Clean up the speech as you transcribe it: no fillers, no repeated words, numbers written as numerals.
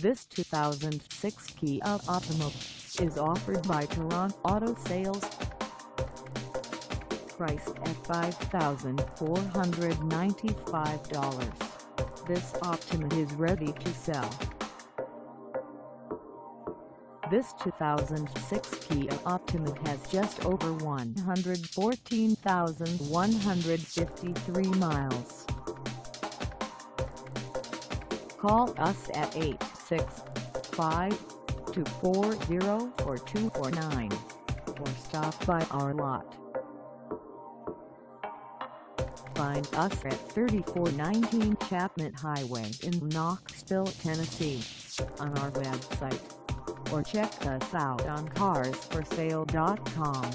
This 2006 Kia Optima is offered by Turon Auto Sales. Priced at $5,495, this Optima is ready to sell. This 2006 Kia Optima has just over 114,153 miles. Call us at 865-240-4249 or stop by our lot. Find us at 3419 Chapman Highway in Knoxville, Tennessee, on our website, or check us out on carsforsale.com.